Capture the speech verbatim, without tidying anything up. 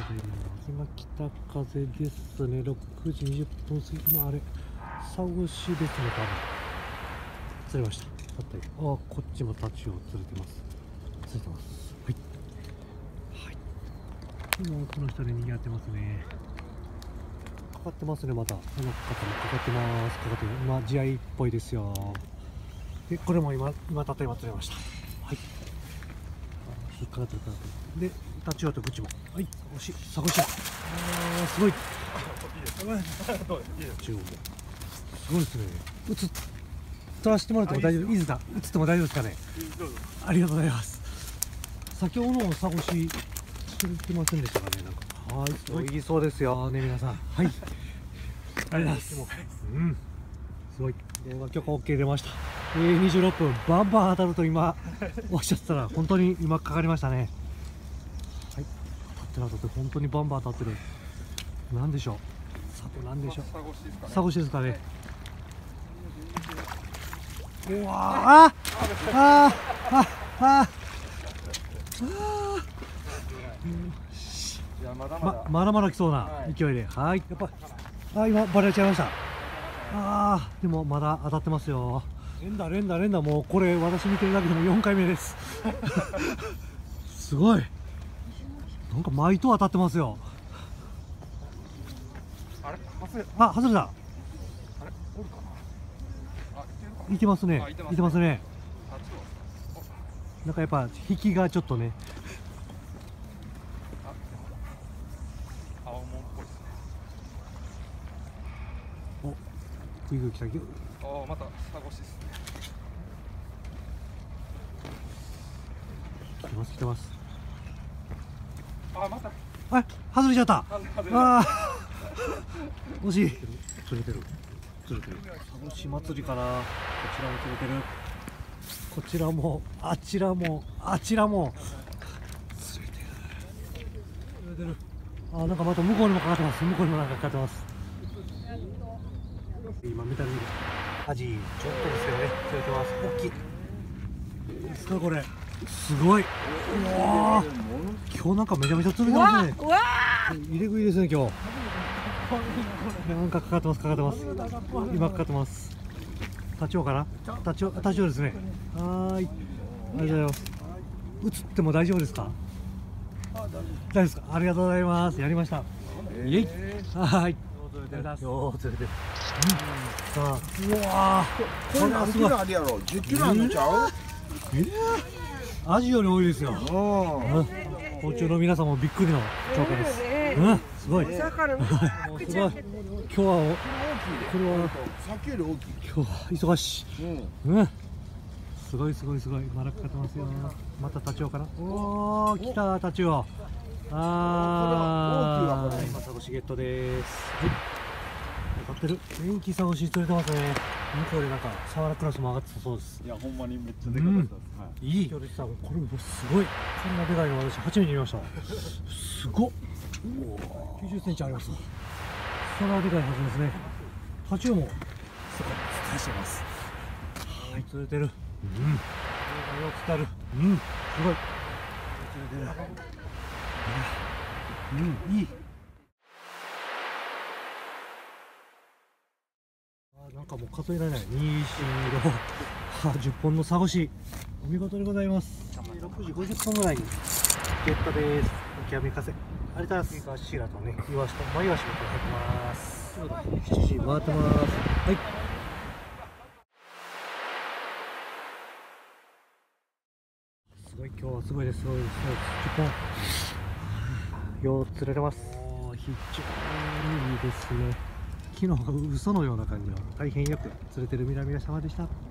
今北風ですね。ろくじにじゅっぷん過ぎ。今あれサゴシですね。多分釣れました。あったり、あ、こっちもタチウオ釣れてます。釣れてます。はいはい。今この下で賑わってますね。かかってますね。またこの方もかかってます。かかってます。今地合いっぽいですよ。でこれも今今たった今釣れました。はい、引っかかってるかかってる。でタチウオと口も、はい、惜しい、サゴシ。あー、すごい。タチウオもすごいですね。映撮らせてもらっても大丈夫？いいですか？映っても大丈夫ですかね？ありがとうございます。先ほどのサゴシ釣れてませんでしたかね。なんか、はい、すごいいいそうですよね、皆さん。はい、ありがとうございます。うん、すごい。動画許可 OK 出ました。えー、にじゅうろっぷん、バンバン当たると今おっしゃってたら本当に今かかりましたね。はい、当たってる当たってる、本当にバンバン当たってる。なんでしょう、さてなんでしょう、サゴシですかね。うわあああああままだまだ来そうな勢いで、はい、やっぱあ今バレちゃいました。あーでもまだ当たってますよ。連打連打連打、もうこれ私見てるだけでもよんかいめです。すごい、なんか毎頭当たってますよ。あれ外れあ外れた。あれおるかな。あいてますね、いてますね。なんかやっぱ引きがちょっとね。青物っぽいですね。おグイグイ来た。ああまたサゴシですね。来てます来てます。あまたあ外れちゃった。ああ惜しい。釣れてる釣れてる。サゴシ祭りかな。こちらも釣れてる。こちらもあちらもあちらも釣れてる釣れてる。あなんかまた向こうにもかかってます。向こうにもなんかかかってます。今メタルアジちょっとですけどね釣れてます。大きいいいですかこれ。すごい。うわ今日なんかめちゃめちゃ釣れてますね。入れ食いですね今日。なんかかかってますかかってます。今かかってます。タチウオかな。タチウオタチウオですね。はい、ありがとうございます。映っても大丈夫ですか？大丈夫ですか？ありがとうございます。やりました。イエイ。はい。よう釣れてる。さあ、うわー。これ何キロあるやろ？じゅっキロあるんちゃう？ええ。アジより多いですよ。包丁の皆さんもびっくりの超過です。うん、すごい。すごい。今日はこれはさっきより大きい。今日は忙しい。うん。すごいすごいすごい。まだかかってますよ。またタチウオかな。おお、来たタチウオ。ああ、今サゴシゲットです。当たってる。元気サゴシ釣れてますね。向こうでなんかサワラクラスも上がってたそうです。いやほんまにめっちゃでかかったです。いい。これもすごい。こんなでかいの私初めて見ました。すごっ。きゅうじゅっセンチあります。それはでかいはずですね。タチウオもすごい伝えしてます。はい、釣れてる。うん。よく釣る。うん、すごい。釣れてる。うん、いい。あ、なんかもう数えられない。に、よん、ろ、じゅっぽんのサゴシ。お見事でございます。ろくじごじゅっぷんぐらいにゲットです。オキアミカセ。ありがとうございます。シイラとね、イワシとマイワシも入ってます。しちじ回ってます。はい。すごい、今日はすごいです。すごいです。じゅっぽん。よう釣れてます。非常にいいですね。昨日が嘘のような感じの大変よく釣れてる皆々様でした。